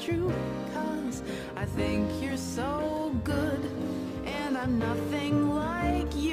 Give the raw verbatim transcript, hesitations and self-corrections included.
true, 'cause I think you're so good, and I'm nothing like you.